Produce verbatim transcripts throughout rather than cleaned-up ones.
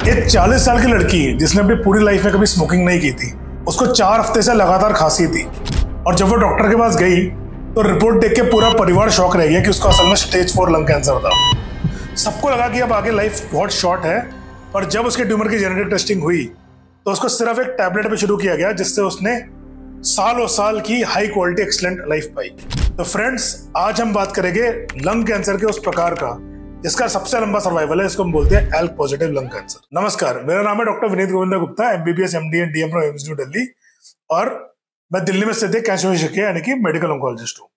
एक चालीस साल की लड़की जिसने अपनी पूरी लाइफ में कभी स्मोकिंग नहीं की थी, उसको चार हफ्ते से लगातार खांसी थी और जब वो डॉक्टर के पास गई तो रिपोर्ट देख के पूरा परिवार शॉक रह गया कि उसको असल में स्टेज फोर लंग कैंसर था। सबको लगा कि अब आगे लाइफ बहुत शॉर्ट है, पर जब उसके ट्यूमर की जेनेटिक टेस्टिंग हुई तो उसको सिर्फ एक टैबलेट पे शुरू किया गया, जिससे उसने सालों साल की हाई क्वालिटी एक्सलेंट लाइफ पाई। तो फ्रेंड्स, आज हम बात करेंगे लंग कैंसर के उस प्रकार का जिसका सबसे लंबा सर्वाइवल है। इसको हम बोलते हैं एल्क पॉजिटिव लंग कैंसर। नमस्कार, मेरा नाम है doctor Vineet Govinda Gupta, MBBS MD and DM from AIIMS new Delhi, और मैं दिल्ली में स्थित एक कैंसर विशेषज्ञ यानी कि मेडिकल ऑन्कोलॉजिस्ट हूँ।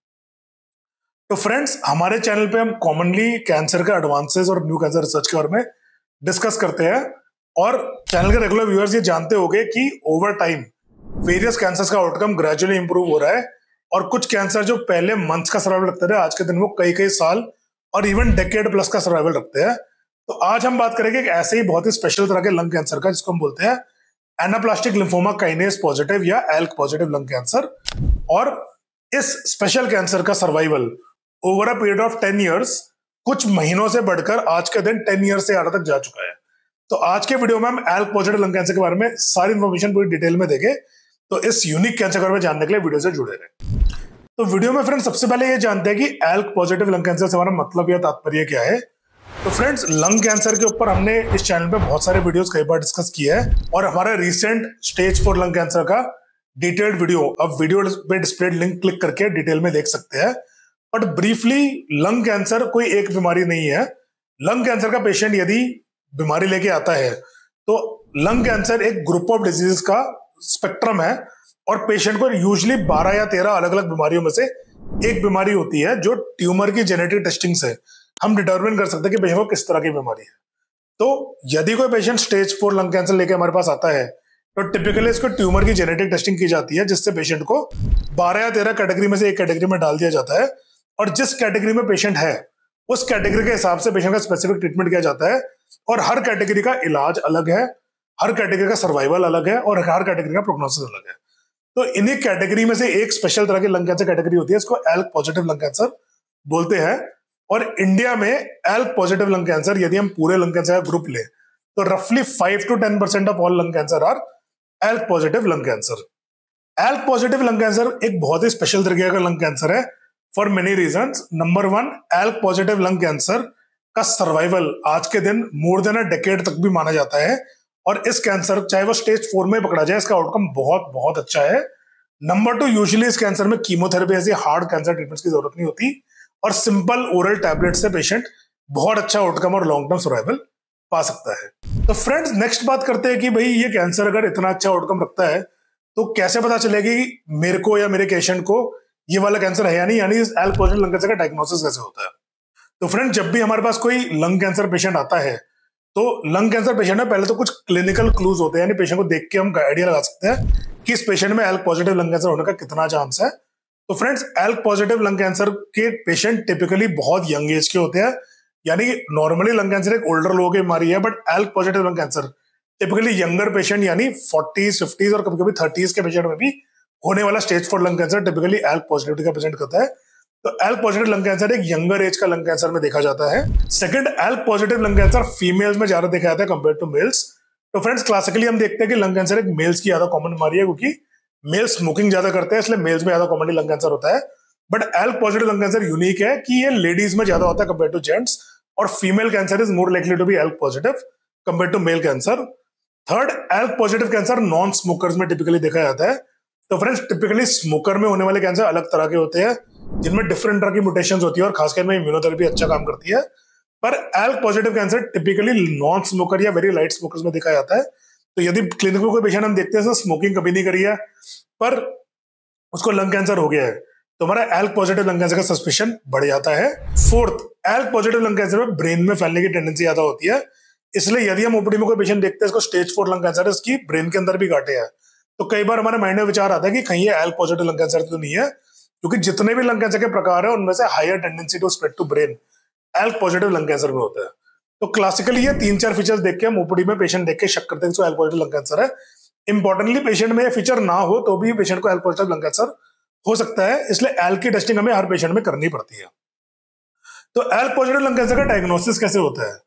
तो फ्रेंड्स, हमारे चैनल पे हम कॉमनली कैंसर के एडवांसेस और न्यू कैंसर रिसर्च के बारे में डिस्कस करते हैं, और चैनल के रेगुलर व्यूअर्स ये जानते होंगे कि ओवर टाइम वेरियस कैंसर्स का आउटकम ग्रेजुअली इंप्रूव हो रहा है, और कुछ कैंसर जो पहले मंथ्स का सर्वाइवल रखते थे, आज के दिन वो कई कई साल और इवन डेकेड प्लस का सर्वाइवल रखते हैं। तो आज हम बात करेंगे एक ऐसे ही बहुत ही स्पेशल तरह के लंग कैंसर का, जिसको हम बोलते हैं एनाप्लास्टिक लिम्फोमा काइनेज पॉजिटिव या एल्क पॉजिटिव लंग कैंसर। और इस स्पेशल कैंसर का survival over a period of ten years कुछ महीनों से बढ़कर आज के दिन टेन ईयर्स से आगे तक जा चुका है। तो आज के वीडियो में हम एल्क पॉजिटिव लंग कैंसर के बारे में सारी इंफॉर्मेशन पूरी डिटेल में देंगे। तो इस यूनिक कैंसर के बारे में जानने के लिए वीडियो से जुड़े रहे। तो वीडियो में फ्रेंड्स सबसे पहले ये जानते हैं कि एल्क पॉजिटिव लंग कैंसर से हमारा मतलब या तात्पर्य क्या है। तो फ्रेंड्स, लंग कैंसर के ऊपर हमने इस चैनल पे बहुत सारे वीडियोस कई बार डिस्कस किया है, और हमारा recent stage four lung cancer का डिटेल्ड वीडियो अब वीडियो पे डिस्प्ले लिंक क्लिक करके डिटेल में देख सकते हैं। बट ब्रीफली, लंग कैंसर कोई एक बीमारी नहीं है। लंग कैंसर का पेशेंट यदि बीमारी लेके आता है तो लंग कैंसर एक ग्रुप ऑफ डिजीज का स्पेक्ट्रम है, और पेशेंट को यूजुअली बारह या तेरह अलग अलग बीमारियों में से एक बीमारी होती है जो ट्यूमर की जेनेटिक टेस्टिंग से हम डिटरमिन कर सकते हैं कि पेशेंट को किस तरह की बीमारी है। तो यदि कोई patient stage four lung cancer लेके हमारे पास आता है तो टिपिकली इसको ट्यूमर की जेनेटिक टेस्टिंग की जाती है, जिससे पेशेंट को बारह या तेरह कैटेगरी में से एक कैटेगरी में डाल दिया जाता है, और जिस कैटेगरी में पेशेंट है उस कैटेगरी के हिसाब से पेशेंट का स्पेसिफिक ट्रीटमेंट किया जाता है। और हर कैटेगरी का इलाज अलग है, हर कैटेगरी का सर्वाइवल अलग है, और हर कैटेगरी का प्रोग्नोसिस अलग है। तो इन्हीं कैटेगरी में से एक स्पेशल तरह की लंग कैंसर कैटेगरी होती है, इसको एल्क पॉजिटिव लंग कैंसर बोलते हैं। और इंडिया में एल्क पॉजिटिव लंग कैंसर, यदि हम पूरे लंग कैंसर का ग्रुप ले तो रफली five to ten percent of all lung cancer are ALK positive lung cancer. ALK positive lung cancer एक बहुत ही स्पेशल तरीके का लंग कैंसर है for many reasons. Number one, ALK positive lung cancer का सर्वाइवल आज के दिन मोर देन अ डेकेड तक भी माना जाता है, और इस कैंसर चाहे वो स्टेज फोर में पकड़ा जाए, इसका आउटकम बहुत बहुत अच्छा है। नंबर टू, यूजुअली इस कैंसर में कीमोथेरेपी ऐसी हार्ड कैंसर ट्रीटमेंट्स की जरूरत नहीं होती, और सिंपल ओरल टैबलेट से पेशेंट बहुत अच्छा आउटकम और लॉन्ग टर्म सर्वाइवल पा सकता है। तो फ्रेंड्स, नेक्स्ट बात करते हैं कि भाई ये कैंसर अगर इतना अच्छा आउटकम रखता है तो कैसे पता चलेगी मेरे को या मेरे पेशेंट को ये वाला कैंसर है या नहीं, यानी इस एल्क पॉजिटिव लंग कैंसर का डायग्नोसिस कैसे होता है। तो फ्रेंड्स, जब भी हमारे पास कोई लंग कैंसर पेशेंट आता है तो लंग कैंसर पेशेंट में पहले तो कुछ क्लिनिकल क्लूज होते हैं, यानी पेशेंट को देख के हम आइडिया लगा सकते हैं कि इस पेशेंट में एल्क पॉजिटिव लंग कैंसर होने का कितना चांस है। तो friends, ALK positive lung cancer के पेशेंट टिपिकली बहुत यंग एज के होते हैं, यानी नॉर्मली लंग कैंसर एक ओल्डर लोगों की बीमारी है, but ALK positive lung cancer typically younger patient यानी फोर्टीज फिफ्टीज और कभी कभी थर्टीज के पेशेंट में भी होने वाला stage four lung cancer typically ALK positivity का प्रेजेंट करता है। तो एल्क पॉजिटिव लंग कैंसर एक यंगर एज का लंग कैंसर में देखा जाता है। Second, ALK positive lung cancer females में ज्यादा देखा जाता है कंपेयर टू मेल्स। तो फ्रेंड्स, क्लासिकली हम देखते हैं कि लंग कैंसर एक मेल्स की ज्यादा कॉमन बीमारी है, क्योंकि मेल स्मोकिंग ज्यादा करते हैं, इसलिए मेल्स में ज्यादा कॉमनली लंग कैंसर होता है। But ALK positive lung cancer unique है कि ये लेडीज में ज्यादा होता है कंपेयर टू जेंट्स, और female cancer is more likely to be ALK positive compare to male cancer. Third, ALK positive cancer non smokers में टिपिकली देखा जाता है। तो फ्रेंड्स, टिपिकली स्मोकर में होने वाले कैंसर अलग तरह के होते हैं, जिनमें डिफरेंट तरह की म्यूटेशंस होती है, और खासकर में इम्यूनोथेरेपी अच्छा काम करती है। पर ALK positive cancer typically non smoker या वेरी लाइट स्मोकर्स में देखा जाता है। तो यदि क्लिनिक में कोई पेशेंट हम देखते हैं तो स्मोकिंग कभी नहीं करी है, पर उसको लंग कैंसर हो गया है, तो हमारा एल्क पॉजिटिव लंग कैंसर का सस्पेशन बढ़ जाता है। Fourth, ALK positive lung cancer में ब्रेन में फैलने की टेंडेंसी ज्यादा होती है, इसलिए यदि हम ओपीडी में कोई पेशेंट देखते हैं इसको स्टेज फोर लंग कैंसर है, इसकी ब्रेन के अंदर भी गांठें हैं, तो कई बार हमारे माइंड में विचार आता है कि कहीं ये एल्क पॉजिटिव लंग कैंसर तो नहीं है, क्योंकि जितने भी लंग कैंसर के प्रकार है उनमें से higher tendency to spread to brain ALK positive lung cancer में होता है। तो क्लासिकली ये तीन चार फीचर्स देख के हम ओपीडी में पेशेंट देख के शक करते हैं कि एल्क पॉजिटिव लंग कैंसर है। इंपॉर्टेंटली, पेशेंट में ये फीचर ना हो तो भी पेशेंट को एल्क पॉजिटिव लंग कैंसर हो सकता है, इसलिए एल्क की टेस्टिंग हमें हर पेशेंट में करनी पड़ती है। तो एल्क पॉजिटिव लंग कैंसर का डायग्नोसिस कैसे होता है?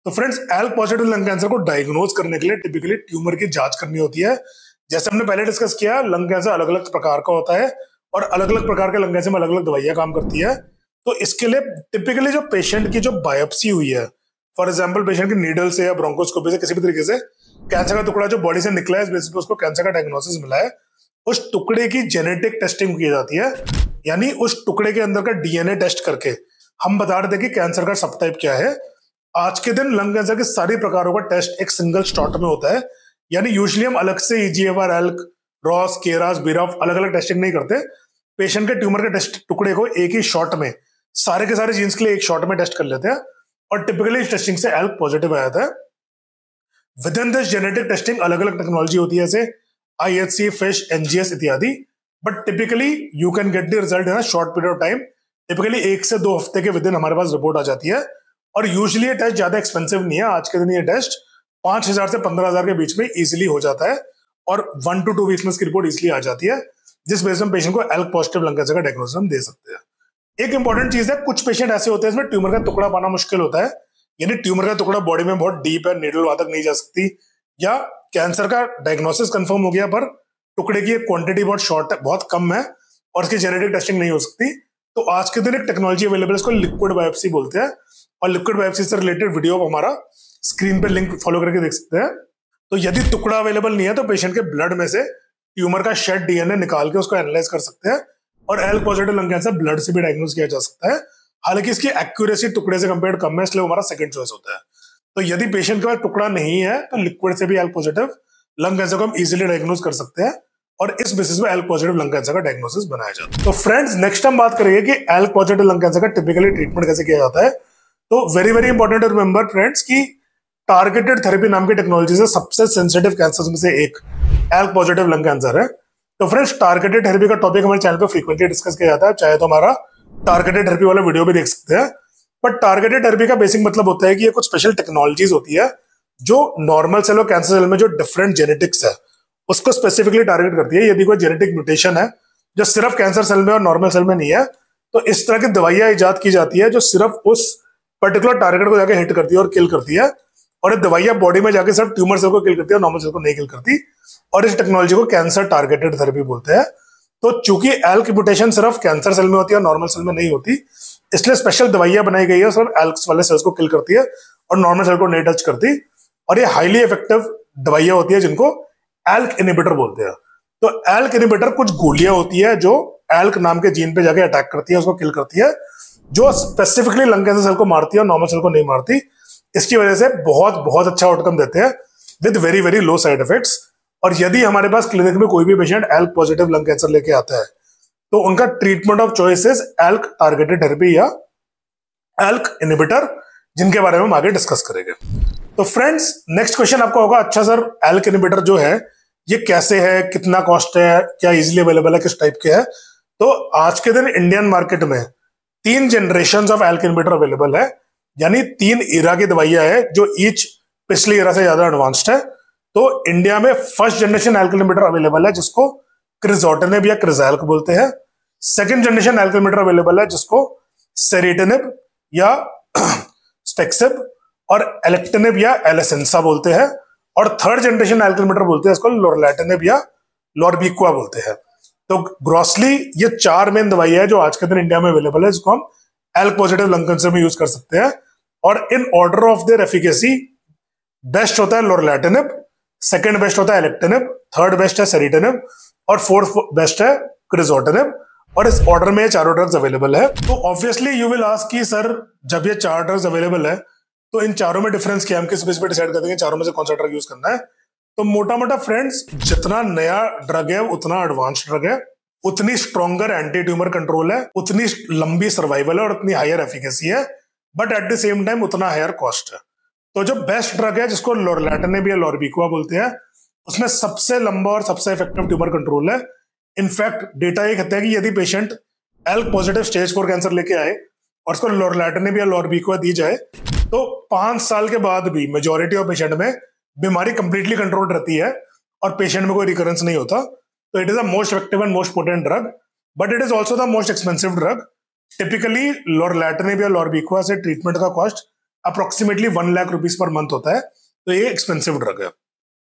तो friends, ALK positive lung cancer को डायग्नोज करने के लिए टिपिकली ट्यूमर की जांच करनी होती है। जैसे हमने पहले डिस्कस किया, लंग कैंसर अलग अलग प्रकार का होता है और अलग अलग प्रकार के लंग कैंसर में अलग अलग दवाइयां काम करती है। तो इसके लिए टिपिकली जो पेशेंट की जो बायोप्सी हुई है, फॉर एग्जाम्पल पेशेंट की नीडल से या ब्रोंकोस्कोपी से किसी भी तरीके से कैंसर का टुकड़ा जो बॉडी से निकला है, इस बेसिस पे उसको कैंसर का डायग्नोसिस मिला है, उस टुकड़े की जेनेटिक टेस्टिंग की जाती है। यानी उस टुकड़े के अंदर का डीएनए टेस्ट करके हम बता रहे थे कि कैंसर का सब टाइप क्या है। आज के दिन लंग कैंसर के सारी प्रकारों का टेस्ट एक सिंगल स्लॉट में होता है। यानी यूजुअली हम अलग से EGFR, ALK, ROS, KRAS, BRAF अलग अलग टेस्टिंग नहीं करते। पेशेंट के ट्यूमर के टेस्ट टुकड़े को एक ही शॉट में सारे के सारे जीन्स के लिए एक शॉट में टेस्ट कर लेते हैं और टिपिकली इस टेस्टिंग से एल्क पॉजिटिव आ जाता है। Within this genetic testing अलग अलग टेक्नोलॉजी होती है, जैसे आईएचसी, फिश, एनजीएस इत्यादि। But typically you can get the result in a short period of time. Typically एक से दो हफ्ते के विद इन हमारे पास रिपोर्ट आ जाती है। और यूजुअली ये टेस्ट ज्यादा एक्सपेंसिव नहीं है। आज के दिन ये टेस्ट पांच हजार से पंद्रह हजार के बीच में इजीली हो जाता है और वन टू टू वीक्स में इसकी रिपोर्ट इजीली आ जाती है, जिस बेस में पेशेंट को एल्क पॉजिटिव लंग कैंसर का डायग्नोसिस हम दे सकते हैं। एक इंपॉर्टेंट चीज है, कुछ पेशेंट ऐसे होते हैं इसमें ट्यूमर का टुकड़ा पाना मुश्किल होता है। यानी ट्यूमर का टुकड़ा बॉडी में बहुत डीप है, नीडल वहां तक नहीं जा सकती, या कैंसर का डायग्नोसिस कंफर्म हो गया पर टुकड़े की क्वांटिटी बहुत शॉर्ट है, बहुत कम है और इसकी जेनेटिक टेस्टिंग नहीं हो सकती। तो आज के दिन एक टेक्नोलॉजी अवेलेबल है, इसको लिक्विड बायोप्सी बोलते हैं। और लिक्विड बायोप्सी से रिलेटेड वीडियो हमारा स्क्रीन पे लिंक फॉलो करके देख सकते हैं। तो यदि टुकड़ा अवेलेबल नहीं है तो पेशेंट के ब्लड में से ट्यूमर का शेड डीएनए निकाल के उसको एनालाइज कर सकते हैं और ALK positive lung cancer blood से भी डायग्नोज किया जा सकता है। हालांकि इसकी एक्यूरेसी टुकड़े से कंपेयर कम है, इसलिए हमारा सेकंड चॉइस होता है। तो यदि पेशेंट के पास टुकड़ा नहीं है तो लिक्विड से भी एल्क पॉजिटिव लंग कैंसर को हम इजीली डायग्नोज कर सकते हैं और इस बेसिस पे एल्क पॉजिटिव लंग कैंसर का डायग्नोसिस बनाया जाता है। तो फ्रेंड्स, नेक्स्ट हम बात करेंगे कि एल्क पॉजिटिव लंग कैंसर का टिपिकली ट्रीटमेंट कैसे किया जाता है। तो very very important to remember friends की टारगेटेड थेरेपी नाम की टेक्नोलॉजी से सबसे सेंसिटिव कैंसर में से एक एल्क पॉजिटिव लंग कैंसर है। तो फ्रेंड्स, टारगेटेड थेरेपी का टॉपिक हमारे चैनल पे फ्रीक्वेंटली डिस्कस किया जाता है, चाहे तो हमारा टारगेटेड थेरेपी वाला वीडियो भी देख सकते हैं। बट टारगेटेड थेरेपी का बेसिक मतलब होता है कि ये कुछ स्पेशल टेक्नोलॉजीज होती है जो नॉर्मल सेल और कैंसर सेल में जो डिफरेंट जेनेटिक्स है उसको स्पेसिफिकली टारगेट करती है। यदि कोई जेनेटिक म्यूटेशन है जो सिर्फ कैंसर सेल में और नॉर्मल सेल में नहीं है, तो इस तरह की दवाइयां इजाद की जाती है जो सिर्फ उस पर्टिकुलर टारगेट को जाके हिट करती है और किल करती है। और ये दवाइयां बॉडी में जाके सिर्फ ट्यूमर सेल को किल करती है और नॉर्मल सेल को नहीं किल करती। और इस टेक्नोलॉजी को कैंसर टारगेटेड थेरेपी बोलते हैं। तो चूंकि एल्क म्यूटेशन सिर्फ कैंसर सेल में होती है और नॉर्मल सेल में नहीं होती, इसलिए स्पेशल दवाइयां बनाई गई है सिर्फ एल्क वाले सेल्स को किल करती है और नॉर्मल सेल को नहीं टच करती। और ये हाईली इफेक्टिव दवाइयां होती है जिनको एल्क इनहिबिटर बोलते हैं। तो एल्क इनहिबिटर कुछ गोलियां होती है जो एल्क नाम के जीन पे जाके अटैक करती है, उसको किल करती है, जो स्पेसिफिकली लंग कैंसर सेल को मारती है और नॉर्मल सेल को नहीं मारती। इसकी वजह से बहुत बहुत अच्छा आउटकम देते हैं with very very low side effects. और यदि हमारे पास क्लिनिक में कोई भी patient ALK positive lung cancer लेके आता है तो उनका treatment of choice is ALK targeted therapy या एल्क इनहिबिटर, जिनके बारे में हम आगे डिस्कस करेंगे। तो फ्रेंड्स, नेक्स्ट क्वेश्चन आपका होगा, अच्छा सर एल्क इनहिबिटर जो है ये कैसे है, कितना कॉस्ट है, क्या इजीली अवेलेबल है, किस टाइप के है। तो आज के दिन इंडियन मार्केट में तीन generation of ALK inhibitor available है, यानी तीन इरा की दवाइयां है जो ईच पिछली इरा से ज्यादा एडवांस्ड है। तो इंडिया में first generation ALK inhibitor available है जिसको क्रिजोटेनिब या क्रिजैल्क बोलते हैं। Second generation ALK inhibitor available है जिसको सेरेटिनिब या स्पेक्सिब और एलेक्टिनिब या एलेसेंसा बोलते हैं। और थर्ड जनरेशन एल्क इनहिबिटर बोलते हैं इसको लोरलैटिनिब या लॉर्बिक्वा बोलते हैं। तो ग्रॉसली ये चार मेन दवाई है जो आज के दिन इंडिया में अवेलेबल है, जिसको हम एल्क पॉजिटिव लंग कैंसर में यूज कर सकते हैं। और in order of their efficacy best होता है लोरलैटिनिब, सेकंड बेस्ट होता है एलेक्टिनिब, थर्ड बेस्ट है सेरेटिनिब और फोर्थ बेस्ट है क्रिजोटेनिब। और इस ऑर्डर में चारों ड्रग्स अवेलेबल है। तो ऑब्वियसली यू विल आस्क कि सर जब ये चार ड्रग्स अवेलेबल है तो इन चारों में डिफरेंस क्या है, हम किस बेस पे डिसाइड करते हैं चारों में से कौन सा ड्रग यूज करना है। तो मोटा मोटा फ्रेंड्स, जितना नया ड्रग है उतना एडवांस ड्रग है, उतनी स्ट्रॉन्गर एंटी ट्यूमर कंट्रोल है, उतनी लंबी सर्वाइवल है और उतनी हायर एफिकेसी है, but at the same time उतना हायर कॉस्ट है। तो जो बेस्ट ड्रग है जिसको लोरलैटिनिब या लॉर्बिक्वा बोलते हैं, उसमें सबसे लंबा और सबसे इफेक्टिव ट्यूमर कंट्रोल है। इनफैक्ट डेटा ये कहता है कि यदि patient ALK positive stage four cancer लेके आए और उसको लोरलैटिनिब या लॉर्बिक्वा दी जाए तो पांच साल के बाद भी मेजोरिटी ऑफ पेशेंट में बीमारी कंप्लीटली कंट्रोल रहती है और पेशेंट में कोई रिकरेंस नहीं होता। तो it is the most effective and most potent drug, but it is also the most expensive drug. Typically lorlatinib या लॉर्बिक्वा से ट्रीटमेंट का cost approximately one lakh rupees per month होता है, तो ये एक्सपेंसिव ड्रग है।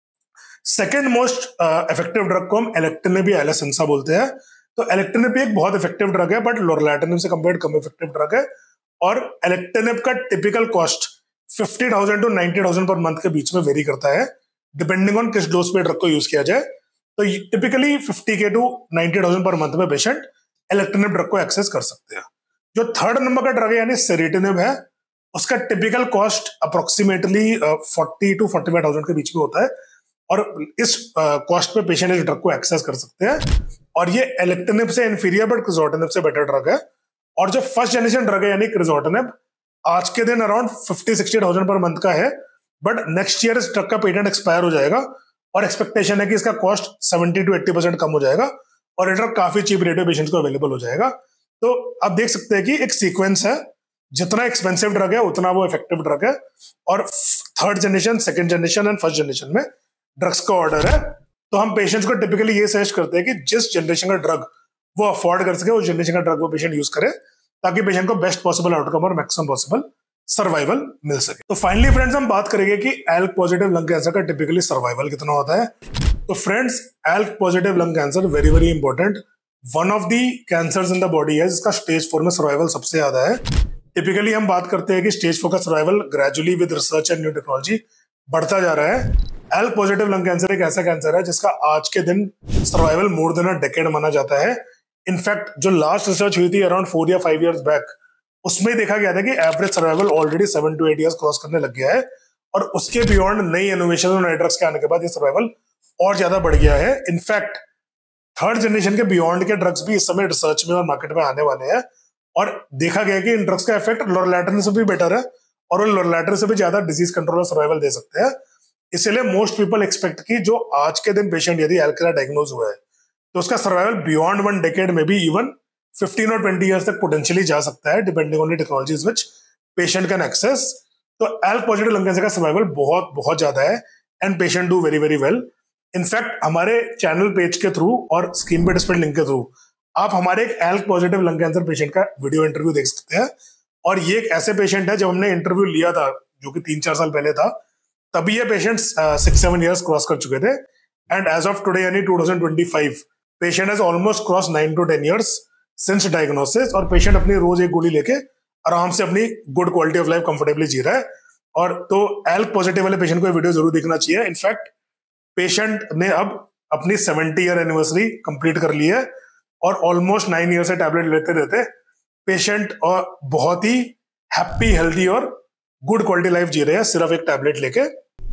सेकेंड मोस्ट इफेक्टिव ड्रग को हम एलेक्टिनिब या एलेसेंसा बोलते हैं। तो एलेक्टिनिब भी एक बहुत इफेक्टिव ड्रग है, बट लॉरलाटिनिब से कंपेयर्ड कम इफेक्टिव ड्रग है। और एलेक्टिनिब का typical cost fifty thousand to ninety thousand पर मंथ के बीच में वेरी करता है, डिपेंडिंग ऑन किस डोज पे ड्रग को यूज किया जाए। तो टिपिकली फिफ्टी के टू नाइंटी थाउजेंड पर मंथ में पेशेंट एलेक्टिनिब ड्रग को एक्सेस कर सकते हैं। जो थर्ड नंबर का ड्रग है यानी सेरेटिनिब है, उसका typical cost approximately forty to forty five thousand के बीच में होता है, और इस कॉस्ट uh, पे पेशेंट इस ड्रग को एक्सेस कर सकते हैं। और ये एलेक्टिनिब से इंफीरियर बट क्रिजोटिनिब से बेटर ड्रग है। और जो फर्स्ट जनरेशन ड्रग है यानी क्रिजोटिनिब, आज के दिन अराउंड फिफ्टी सिक्सटी थाउजेंड पर मंथ का है, बट नेक्स्ट ईयर इस ड्रग का पेटेंट एक्सपायर हो जाएगा और एक्सपेक्टेशन है कि इसका cost seventy to eighty percent कम हो जाएगा और ये ड्रग काफी चीप रेट पे पेशेंट्स को अवेलेबल हो जाएगा। तो आप देख सकते हैं कि एक सीक्वेंस है, जितना एक्सपेंसिव ड्रग है उतना वो इफेक्टिव ड्रग है। और third generation, second generation and first generation में ड्रग्स का ऑर्डर है। तो हम पेशेंट्स को टिपिकली ये सजेस्ट करते हैं कि जिस जनरेशन का ड्रग वो अफोर्ड कर सके उस जनरेशन का ड्रग वो पेशेंट यूज करे, ताकि पेशेंट को बेस्ट पॉसिबल आउटकम और मैक्सिमम पॉसिबल सर्वाइवल मिल सके। तो फाइनली फ्रेंड्स हम बात करेंगे कि एल्क पॉजिटिव लंग कैंसर का टिपिकली सर्वाइवल कितना होता है। तो friends, ALK positive lung cancer very very important, one of the cancers in the body है जिसका स्टेज फोर में सर्वाइवल सबसे ज्यादा है। टिपिकली हम बात करते हैं कि स्टेज फोर का survival gradually with research and new technology बढ़ता जा रहा है। एल्क पॉजिटिव लंग कैंसर एक ऐसा कैंसर है जिसका आज के दिन survival more than a decade माना जाता है। इनफैक्ट जो लास्ट रिसर्च हुई थी अराउंड फोर या फाइव इयर्स बैक, उसमें देखा गया था कि average survival already seven to eight years cross करने लग गया है, और उसके बियॉन्ड नई इनोवेशन और नए ड्रग्स के आने के बाद ये सर्वाइवल और ज्यादा बढ़ गया है। इनफैक्ट थर्ड जनरेशन के बियॉन्ड के ड्रग्स भी इस समय रिसर्च में और मार्केट में आने वाले हैं, और देखा गया कि इन ड्रग्स का इफेक्ट लॉरलाटिनिब से भी बेटर है और वो लॉरलाटिनिब से भी ज्यादा डिजीज कंट्रोल और सर्वाइवल दे सकते हैं। इसलिए मोस्ट पीपल एक्सपेक्ट कि जो आज के दिन पेशेंट यदि एल्क का डायग्नोज हुआ है तो उसका सर्वाइवल बियॉन्ड वन डेकेड में भी इवन फिफ्टीन और ट्वेंटी इयर्स तक पोटेंशियली जा सकता है, depending on the technologies which patient can access. तो एल्क पॉजिटिव लंग कैंसर का सर्वाइवल बहुत बहुत ज्यादा है and patient do very very well. In fact हमारे चैनल पेज के थ्रू और स्क्रीन पे डिस्प्ले लिंक के थ्रू आप हमारे एक ALK positive lung cancer patient का वीडियो इंटरव्यू देख सकते हैं। और ये एक ऐसे पेशेंट है, जब हमने इंटरव्यू लिया था जो कि तीन चार साल पहले था, तभी ये patient six seven years cross कर चुके थे, एंड एज ऑफ टुडे यानी two thousand twenty five patient has almost cross nine to ten years since diagnosis, और पेशेंट अपनी रोज एक गोली लेके आराम से अपनी good quality of life comfortably जी रहा है। और तो एल्क पॉजिटिव वाले पेशेंट को ये वीडियो जरूर देखना चाहिए। इनफैक्ट पेशेंट ने अब अपनी सेवेंटी ईयर एनिवर्सरी कंप्लीट कर ली है और ऑलमोस्ट नाइन ईयर से टैबलेट लेते रहते पेशेंट और बहुत ही हैप्पी, हेल्दी और गुड क्वालिटी लाइफ जी रहे हैं सिर्फ एक टैबलेट लेके।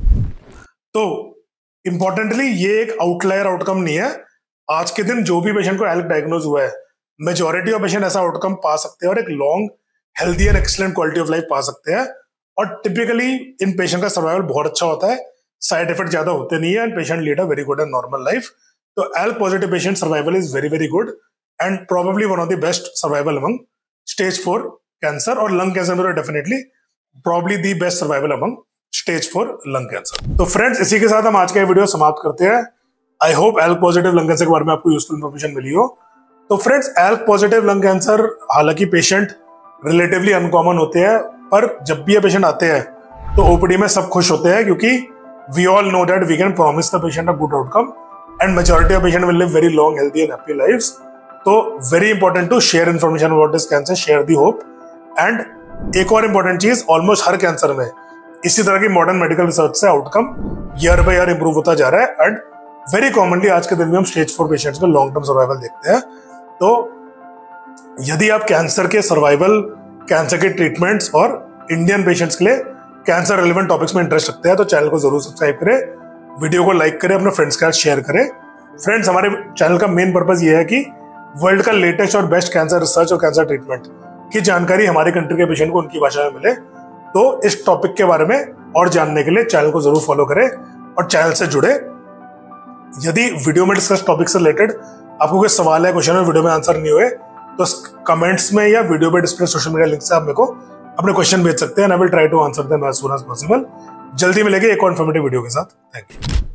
तो इंपॉर्टेंटली ये एक आउटलायर आउटकम नहीं है। आज के दिन जो भी पेशेंट को एल्क डायग्नोज हुआ है, मेजॉरिटी ऑफ पेशेंट ऐसा आउटकम पा सकते हैं और एक long healthy and excellent quality of life पा सकते हैं। और टिपिकली इन पेशेंट का सर्वाइवल बहुत अच्छा होता है, साइड इफेक्ट ज्यादा होते नहीं है and patient lead a very good and normal life. तो ALK positive patient survival is very very good and probably one of the best survival among stage four cancer, और लंग कैंसर में definitely probably the best survival among stage four lung cancer. तो friends, इसी के साथ हम आज का video समाप्त करते हैं। I hope ALK positive lung cancer के बारे में आपको यूजफुल इन्फॉर्मेशन मिली हो। तो friends, ALK positive lung cancer हालांकि पेशेंट रिलेटिवली अनकॉमन होते हैं, पर जब भी ये पेशेंट आते हैं तो ओपीडी में सब खुश होते हैं, क्योंकि we all know that we can promise the patient a good outcome and majority of patient will live very long, healthy and happy lives. तो very important to share information about this cancer, share the hope. And एक और important चीज, almost हर cancer में इसी तरह की modern medical research से outcome year by year improve होता जा रहा है एंड वेरी कॉमनली आज के दिन में हम स्टेज फोर पेशेंट्स में लॉन्ग टर्म सर्वाइवल देखते हैं। तो यदि आप कैंसर के सर्वाइवल, कैंसर के ट्रीटमेंट्स और इंडियन पेशेंट्स के लिए कैंसर रिलेवेंट टॉपिक्स में इंटरेस्ट रखते हैं तो चैनल को जरूर सब्सक्राइब करें, वीडियो को लाइक करें, अपने फ्रेंड्स के साथ शेयर करें। फ्रेंड्स, हमारे चैनल का मेन पर्पस ये है कि वर्ल्ड का लेटेस्ट और बेस्ट कैंसर रिसर्च और कैंसर ट्रीटमेंट की जानकारी हमारे कंट्री के पेशेंट को उनकी भाषा में मिले। तो इस टॉपिक के बारे में और जानने के लिए चैनल को जरूर फॉलो करें और चैनल से जुड़े। यदि वीडियो में डिस्कस टॉपिक से रिलेटेड आपको कोई सवाल है, क्वेश्चन है, वीडियो में आंसर नहीं हुए, तो कमेंट्स में या वीडियो पे डिस्प्ले सोशल मीडिया लिंक से आप मेरे को अपने क्वेश्चन भेज सकते हैं। I will try to answer them as soon as possible. जल्दी मिलेंगे एक और इन्फॉर्मेटिव वीडियो के साथ। Thank you.